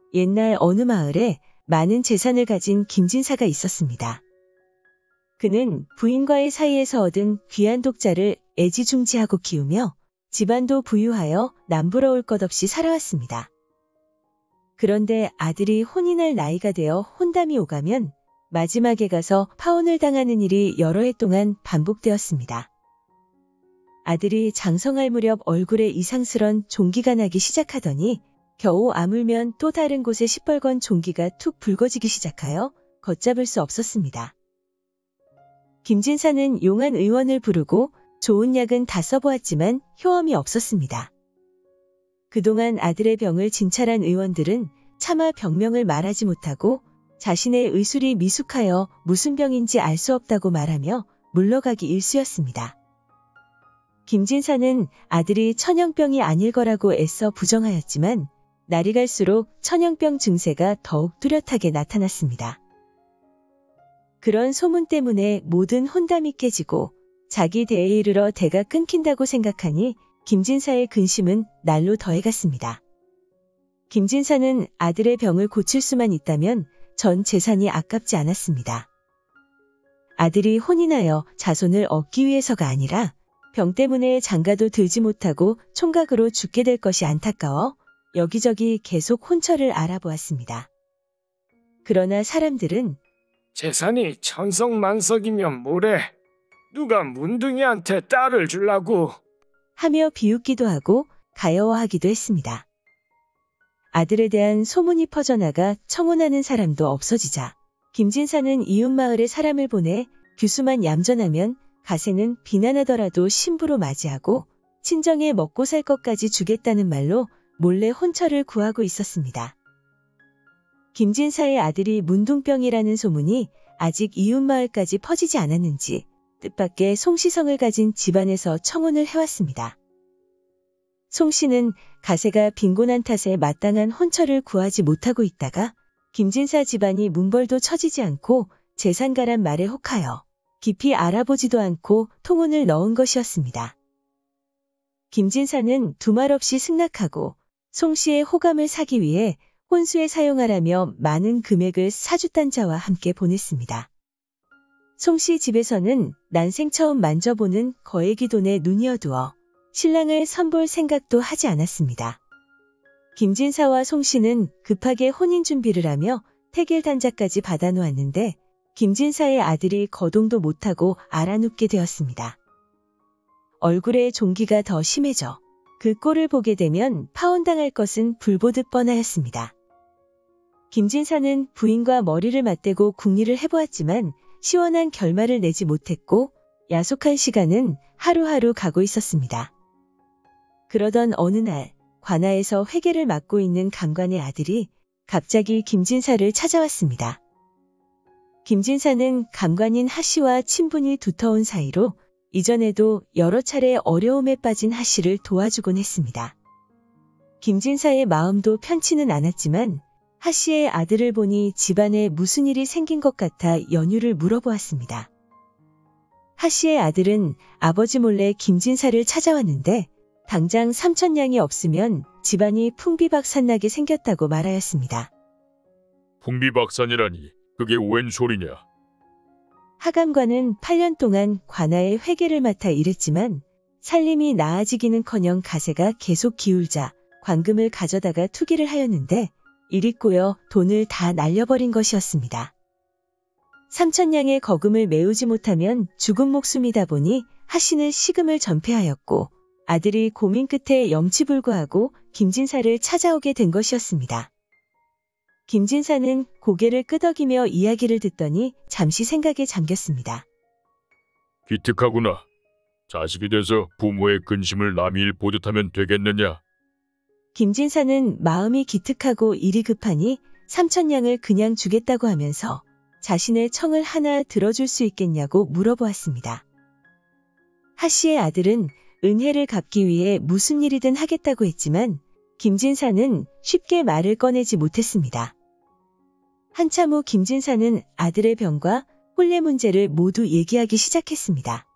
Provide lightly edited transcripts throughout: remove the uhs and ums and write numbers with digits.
옛날 어느 마을에 많은 재산을 가진 김진사가 있었습니다. 그는 부인과의 사이에서 얻은 귀한 독자를 애지중지하고 키우며 집안도 부유하여 남부러울 것 없이 살아왔습니다. 그런데 아들이 혼인할 나이가 되어 혼담이 오가면 마지막에 가서 파혼을 당하는 일이 여러 해 동안 반복되었습니다. 아들이 장성할 무렵 얼굴에 이상스런 종기가 나기 시작하더니 겨우 아물면 또 다른 곳에 시뻘건 종기가 툭 붉어지기 시작하여 걷잡을 수 없었습니다. 김진사는 용한 의원을 부르고 좋은 약은 다 써보았지만 효험이 없었습니다. 그동안 아들의 병을 진찰한 의원들은 차마 병명을 말하지 못하고 자신의 의술이 미숙하여 무슨 병인지 알 수 없다고 말하며 물러가기 일쑤였습니다. 김진사는 아들이 천연병이 아닐 거라고 애써 부정하였지만 날이 갈수록 천연병 증세가 더욱 뚜렷하게 나타났습니다. 그런 소문 때문에 모든 혼담이 깨지고 자기 대에 이르러 대가 끊긴다고 생각하니 김진사의 근심은 날로 더해갔습니다. 김진사는 아들의 병을 고칠 수만 있다면 전 재산이 아깝지 않았습니다. 아들이 혼인하여 자손을 얻기 위해서가 아니라 병 때문에 장가도 들지 못하고 총각으로 죽게 될 것이 안타까워 여기저기 계속 혼처를 알아보았습니다. 그러나 사람들은 재산이 천석만석이면 뭐래? 누가 문둥이한테 딸을 주려고? 하며 비웃기도 하고 가여워하기도 했습니다. 아들에 대한 소문이 퍼져나가 청혼하는 사람도 없어지자 김진사는 이웃마을에 사람을 보내 규수만 얌전하면 가세는 비난하더라도 신부로 맞이하고 친정에 먹고 살 것까지 주겠다는 말로 몰래 혼처를 구하고 있었습니다. 김진사의 아들이 문둥병이라는 소문이 아직 이웃마을까지 퍼지지 않았는지 뜻밖의 송시성을 가진 집안에서 청혼을 해왔습니다. 송씨는 가세가 빈곤한 탓에 마땅한 혼처를 구하지 못하고 있다가 김진사 집안이 문벌도 쳐지지 않고 재산가란 말에 혹하여 깊이 알아보지도 않고 통혼을 넣은 것이었습니다. 김진사는 두말 없이 승낙하고 송씨의 호감을 사기 위해 혼수에 사용하라며 많은 금액을 사주단자와 함께 보냈습니다. 송씨 집에서는 난생 처음 만져보는 거액이 돈에 눈이 어두워 신랑을 선볼 생각도 하지 않았습니다. 김진사와 송씨는 급하게 혼인 준비를 하며 태길단자까지 받아놓았는데 김진사의 아들이 거동도 못하고 알아눕게 되었습니다. 얼굴에 종기가 더 심해져 그 꼴을 보게 되면 파혼당할 것은 불보듯 뻔하였습니다. 김진사는 부인과 머리를 맞대고 궁리를 해보았지만 시원한 결말을 내지 못했고 야속한 시간은 하루하루 가고 있었습니다. 그러던 어느 날 관아에서 회계를 맡고 있는 감관의 아들이 갑자기 김진사를 찾아왔습니다. 김진사는 감관인 하씨와 친분이 두터운 사이로 이전에도 여러 차례 어려움에 빠진 하씨를 도와주곤 했습니다. 김진사의 마음도 편치는 않았지만 하씨의 아들을 보니 집안에 무슨 일이 생긴 것 같아 연유를 물어보았습니다. 하씨의 아들은 아버지 몰래 김진사를 찾아왔는데 당장 3,000냥이 없으면 집안이 풍비박산나게 생겼다고 말하였습니다. 풍비박산이라니 그게 웬 소리냐? 하감관은 8년 동안 관아의 회계를 맡아 일했지만 살림이 나아지기는커녕 가세가 계속 기울자 관금을 가져다가 투기를 하였는데 일이 꼬여 돈을 다 날려버린 것이었습니다. 3,000냥의 거금을 메우지 못하면 죽은 목숨이다 보니 하씨는 시금을 전폐하였고 아들이 고민 끝에 염치불구하고 김진사를 찾아오게 된 것이었습니다. 김진사는 고개를 끄덕이며 이야기를 듣더니 잠시 생각에 잠겼습니다. 기특하구나. 자식이 돼서 부모의 근심을 남이 일 보듯 하면 되겠느냐? 김진사는 마음이 기특하고 일이 급하니 3,000냥을 그냥 주겠다고 하면서 자신의 청을 하나 들어줄 수 있겠냐고 물어보았습니다. 하씨의 아들은 은혜를 갚기 위해 무슨 일이든 하겠다고 했지만 김진사는 쉽게 말을 꺼내지 못했습니다. 한참 후 김진사는 아들의 병과 혼례 문제를 모두 얘기하기 시작했습니다.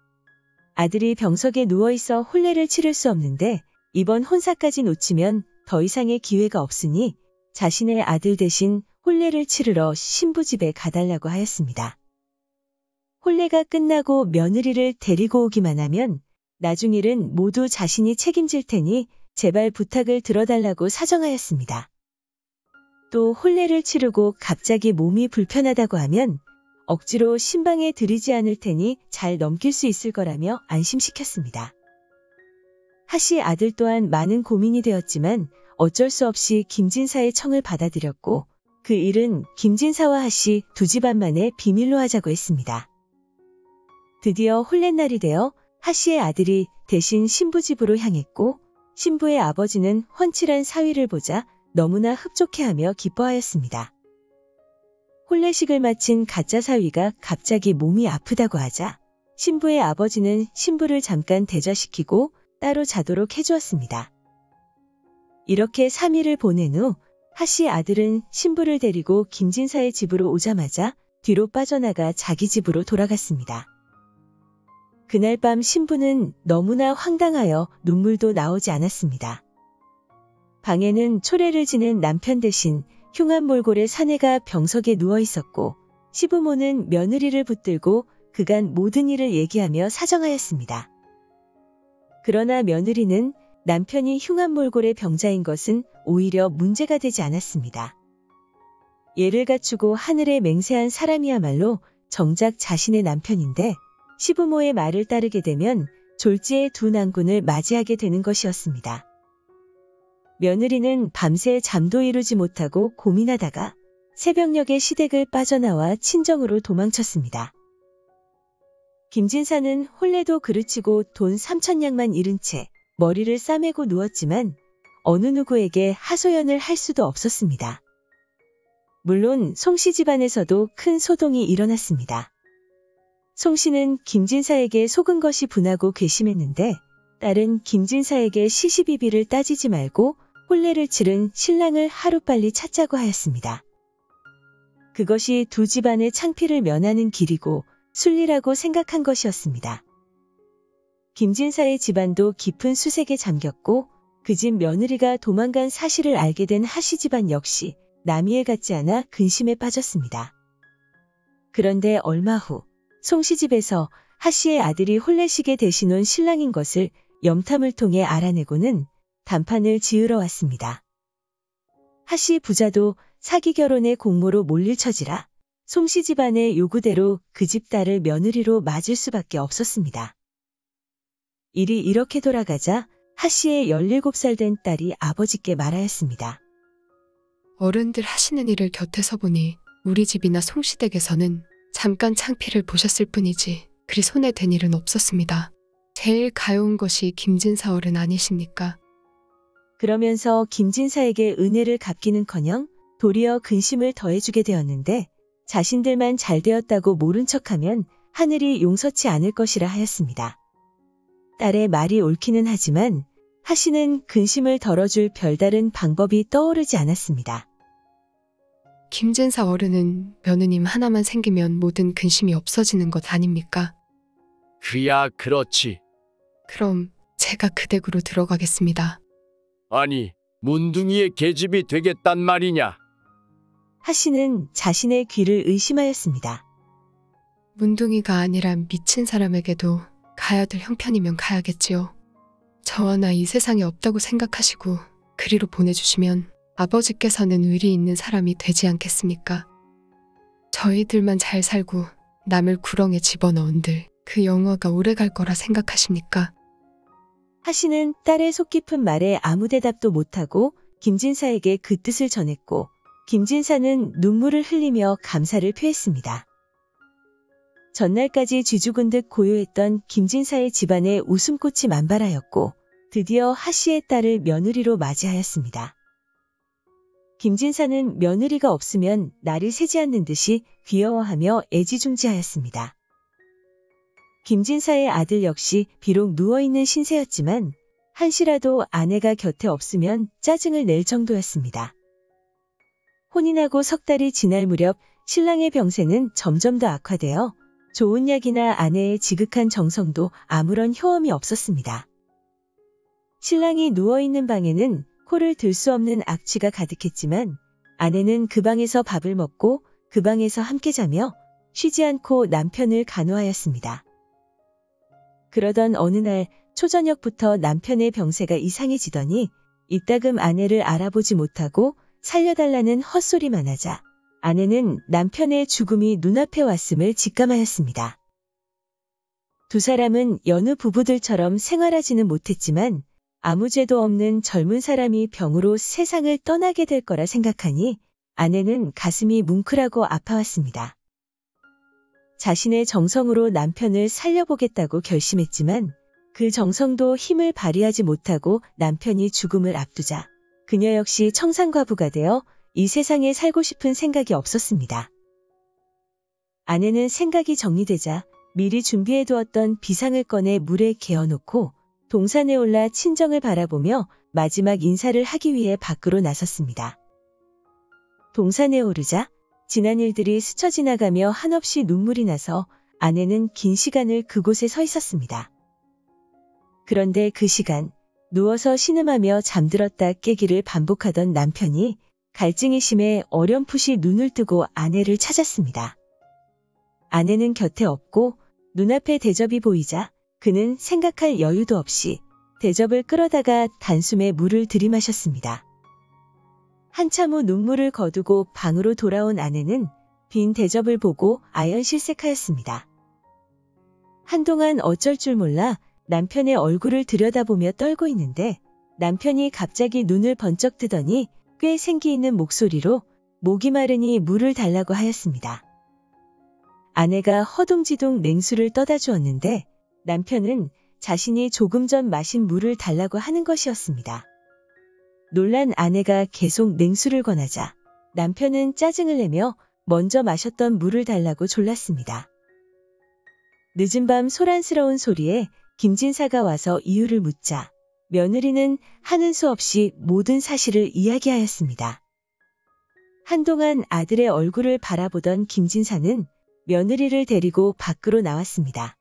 아들이 병석에 누워있어 혼례를 치를 수 없는데 이번 혼사까지 놓치면 더 이상의 기회가 없으니 자신의 아들 대신 혼례를 치르러 신부 집에 가달라고 하였습니다. 혼례가 끝나고 며느리를 데리고 오기만 하면 나중 일은 모두 자신이 책임질 테니 제발 부탁을 들어달라고 사정하였습니다. 또 혼례를 치르고 갑자기 몸이 불편하다고 하면 억지로 신방에 들이지 않을 테니 잘 넘길 수 있을 거라며 안심시켰습니다. 하씨 아들 또한 많은 고민이 되었지만 어쩔 수 없이 김진사의 청을 받아들였고 그 일은 김진사와 하씨 두 집안만의 비밀로 하자고 했습니다. 드디어 혼례날이 되어 하씨의 아들이 대신 신부 집으로 향했고 신부의 아버지는 훤칠한 사위를 보자 너무나 흡족해하며 기뻐하였습니다. 혼례식을 마친 가짜 사위가 갑자기 몸이 아프다고 하자 신부의 아버지는 신부를 잠깐 대좌시키고 따로 자도록 해주었습니다. 이렇게 3일을 보낸 후 하씨 아들은 신부를 데리고 김진사의 집으로 오자마자 뒤로 빠져나가 자기 집으로 돌아갔습니다. 그날 밤 신부는 너무나 황당하여 눈물도 나오지 않았습니다. 방에는 초래를 지낸 남편 대신 흉한 몰골의 사내가 병석에 누워 있었고 시부모는 며느리를 붙들고 그간 모든 일을 얘기하며 사정하였습니다. 그러나 며느리는 남편이 흉한 몰골의 병자인 것은 오히려 문제가 되지 않았습니다. 예를 갖추고 하늘에 맹세한 사람이야말로 정작 자신의 남편인데 시부모의 말을 따르게 되면 졸지의 두 난군을 맞이하게 되는 것이었습니다. 며느리는 밤새 잠도 이루지 못하고 고민하다가 새벽녘에 시댁을 빠져나와 친정으로 도망쳤습니다. 김진사는 혼례도 그르치고 돈 3,000냥만 잃은 채 머리를 싸매고 누웠지만 어느 누구에게 하소연을 할 수도 없었습니다. 물론 송씨 집안에서도 큰 소동이 일어났습니다. 송씨는 김진사에게 속은 것이 분하고 괘씸했는데 딸은 김진사에게 시시비비를 따지지 말고 혼례를 치른 신랑을 하루빨리 찾자고 하였습니다. 그것이 두 집안의 창피를 면하는 길이고 순리라고 생각한 것이었습니다. 김진사의 집안도 깊은 수색에 잠겼고 그 집 며느리가 도망간 사실을 알게 된 하씨 집안 역시 남이에 같지 않아 근심에 빠졌습니다. 그런데 얼마 후 송씨 집에서 하씨의 아들이 혼례식에 대신 온 신랑인 것을 염탐을 통해 알아내고는 단판을 지으러 왔습니다. 하씨 부자도 사기 결혼의 공모로 몰릴 처지라 송씨 집안의 요구대로 그 집 딸을 며느리로 맞을 수밖에 없었습니다. 일이 이렇게 돌아가자 하씨의 17살 된 딸이 아버지께 말하였습니다. 어른들 하시는 일을 곁에서 보니 우리 집이나 송씨댁에서는 잠깐 창피를 보셨을 뿐이지 그리 손에 댄 일은 없었습니다. 제일 가여운 것이 김진사 어른 아니십니까? 그러면서 김진사에게 은혜를 갚기는커녕 도리어 근심을 더해주게 되었는데 자신들만 잘 되었다고 모른 척하면 하늘이 용서치 않을 것이라 하였습니다. 딸의 말이 옳기는 하지만 하씨는 근심을 덜어줄 별다른 방법이 떠오르지 않았습니다. 김진사 어른은 며느님 하나만 생기면 모든 근심이 없어지는 것 아닙니까? 그야 그렇지. 그럼 제가 그 댁으로 들어가겠습니다. 아니, 문둥이의 계집이 되겠단 말이냐? 하씨는 자신의 귀를 의심하였습니다. 문둥이가 아니라 미친 사람에게도 가야 될 형편이면 가야겠지요. 저와 나 이 세상에 없다고 생각하시고 그리로 보내주시면 아버지께서는 의리 있는 사람이 되지 않겠습니까? 저희들만 잘 살고 남을 구렁에 집어넣은들 그 영화가 오래갈 거라 생각하십니까? 하씨는 딸의 속 깊은 말에 아무 대답도 못하고 김진사에게 그 뜻을 전했고 김진사는 눈물을 흘리며 감사를 표했습니다. 전날까지 쥐죽은 듯 고요했던 김진사의 집안에 웃음꽃이 만발하였고 드디어 하씨의 딸을 며느리로 맞이하였습니다. 김진사는 며느리가 없으면 날이 새지 않는 듯이 귀여워하며 애지중지하였습니다. 김진사의 아들 역시 비록 누워있는 신세였지만 한시라도 아내가 곁에 없으면 짜증을 낼 정도였습니다. 혼인하고 석 달이 지날 무렵 신랑의 병세는 점점 더 악화되어 좋은 약이나 아내의 지극한 정성도 아무런 효험이 없었습니다. 신랑이 누워있는 방에는 코를 들 수 없는 악취가 가득했지만 아내는 그 방에서 밥을 먹고 그 방에서 함께 자며 쉬지 않고 남편을 간호하였습니다. 그러던 어느 날 초저녁부터 남편의 병세가 이상해지더니 이따금 아내를 알아보지 못하고 살려달라는 헛소리만 하자 아내는 남편의 죽음이 눈앞에 왔음을 직감하였습니다. 두 사람은 여느 부부들처럼 생활하지는 못했지만 아무 죄도 없는 젊은 사람이 병으로 세상을 떠나게 될 거라 생각하니 아내는 가슴이 뭉클하고 아파왔습니다. 자신의 정성으로 남편을 살려보겠다고 결심했지만 그 정성도 힘을 발휘하지 못하고 남편이 죽음을 앞두자 그녀 역시 청산과부가 되어 이 세상에 살고 싶은 생각이 없었습니다. 아내는 생각이 정리되자 미리 준비해두었던 비상을 꺼내 물에 개어놓고 동산에 올라 친정을 바라보며 마지막 인사를 하기 위해 밖으로 나섰습니다. 동산에 오르자 지난 일들이 스쳐 지나가며 한없이 눈물이 나서 아내는 긴 시간을 그곳에 서 있었습니다. 그런데 그 시간 누워서 신음하며 잠들었다 깨기를 반복하던 남편이 갈증이 심해 어렴풋이 눈을 뜨고 아내를 찾았습니다. 아내는 곁에 없고 눈앞에 대접이 보이자 그는 생각할 여유도 없이 대접을 끌어다가 단숨에 물을 들이마셨습니다. 한참 후 눈물을 거두고 방으로 돌아온 아내는 빈 대접을 보고 아연실색하였습니다. 한동안 어쩔 줄 몰라 남편의 얼굴을 들여다보며 떨고 있는데 남편이 갑자기 눈을 번쩍 뜨더니 꽤 생기 있는 목소리로 목이 마르니 물을 달라고 하였습니다. 아내가 허둥지둥 냉수를 떠다 주었는데 남편은 자신이 조금 전 마신 물을 달라고 하는 것이었습니다. 놀란 아내가 계속 냉수를 권하자 남편은 짜증을 내며 먼저 마셨던 물을 달라고 졸랐습니다. 늦은 밤 소란스러운 소리에 김진사가 와서 이유를 묻자 며느리는 하는 수 없이 모든 사실을 이야기하였습니다. 한동안 아들의 얼굴을 바라보던 김진사는 며느리를 데리고 밖으로 나왔습니다.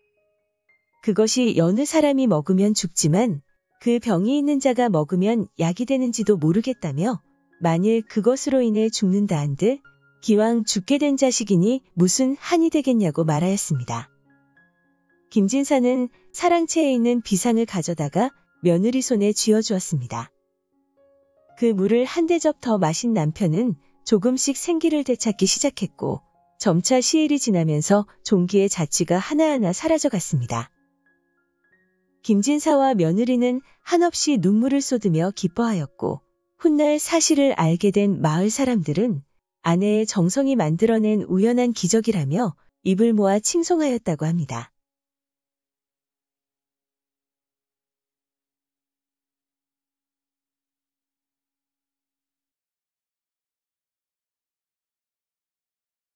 그것이 여느 사람이 먹으면 죽지만 그 병이 있는 자가 먹으면 약이 되는지도 모르겠다며 만일 그것으로 인해 죽는다 한들 기왕 죽게 된 자식이니 무슨 한이 되겠냐고 말하였습니다. 김진사는 사랑채에 있는 비상을 가져다가 며느리 손에 쥐어주었습니다. 그 물을 한 대접 더 마신 남편은 조금씩 생기를 되찾기 시작했고 점차 시일이 지나면서 종기의 자취가 하나하나 사라져갔습니다. 김진사와 며느리는 한없이 눈물을 쏟으며 기뻐하였고 훗날 사실을 알게 된 마을 사람들은 아내의 정성이 만들어낸 우연한 기적이라며 입을 모아 칭송하였다고 합니다.